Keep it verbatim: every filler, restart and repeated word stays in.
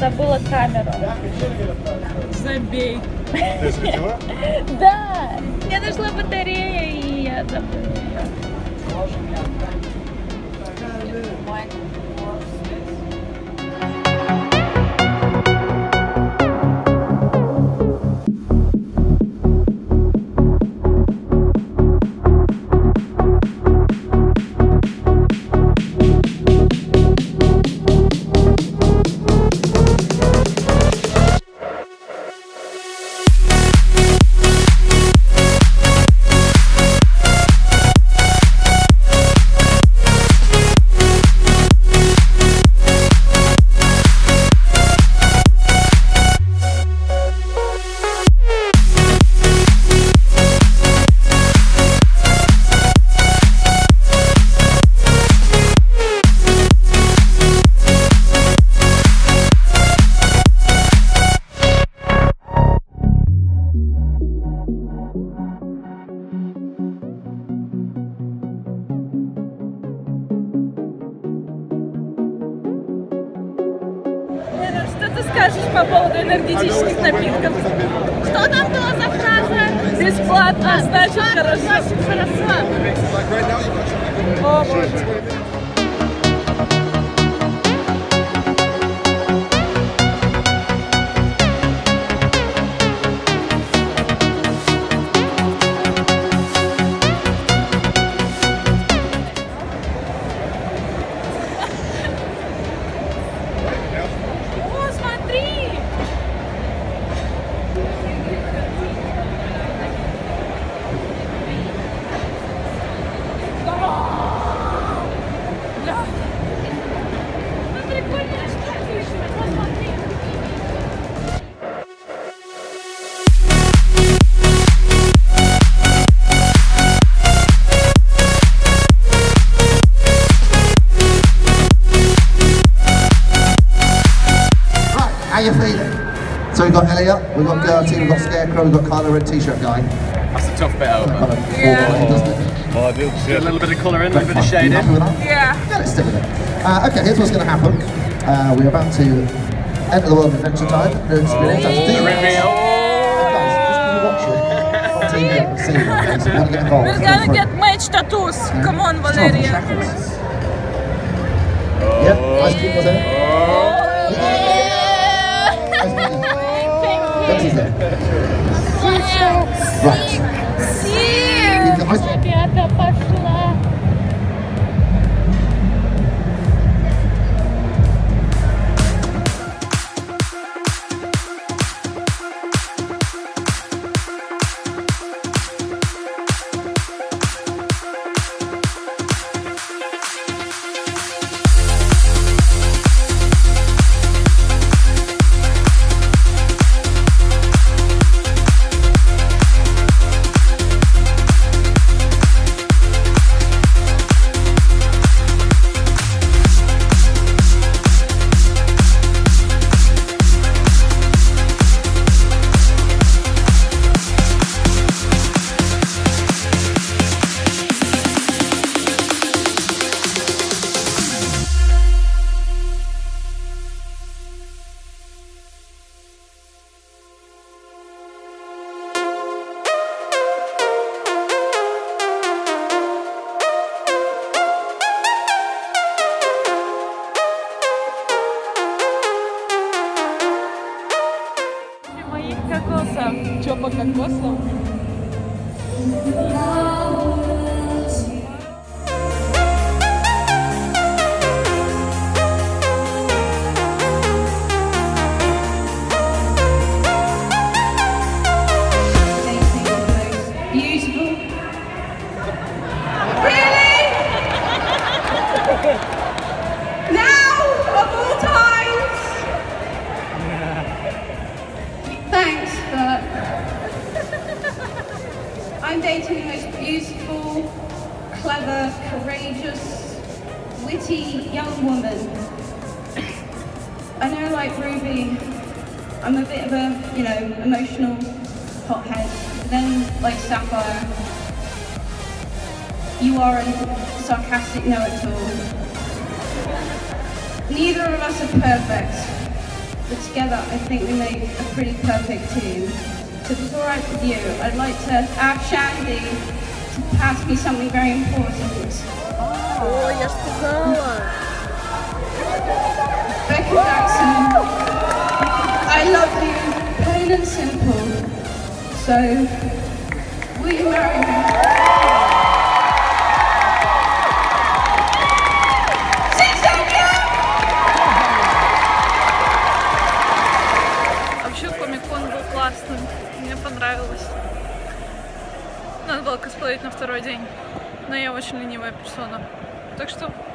забыла камеру. Забей. Ты забила? Да, я нашла батарею и я забыла ее. Что ты скажешь по поводу энергетических напитков? Что там была за фраза? Бесплатно, значит хорошо. Значит хорошо. О, боже. How you feeling? So we've got Elliot, we've got Gertie, we've got Scarecrow, we've got Carla, red t-shirt guy. That's a tough bit over. Kind of Yeah. body, doesn't it? Oh, I do. A little bit of colour in, a little bit of Are shade you happy in. with that? Yeah. Yeah, let's stick with it. Uh, okay, here's what's going to happen. Uh, we're about to enter the world of Adventure Time. The experience. That's The do reveal. Guys, just because you watch it on T V and see it, okay, so you want to get involved. We're gonna get match tattoos. Come on, Valeria. Yeah, nice keep was there. Betty's there. Right. Keep the ice- Ребята, пошла. Моих кокосов. Чё по кокосам? Beautiful. Really? Now, of all times. Thanks, but I'm dating the most beautiful, clever, courageous, witty young woman. I know, like Ruby, I'm a bit of a, you know, emotional hothead. But then, like Sapphire, you are a sarcastic know-it-all. Neither of us are perfect, but together I think we make a pretty perfect team. So before I with you, I'd like to ask Shandy to pass me something very important. О, я ж сказала. Becca Jackson, I love you, plain and simple. So, will you marry me? Вообще Комик-кон был классным, мне понравилось. Надо было косплеить на второй день, но я очень ленивая персона. Так что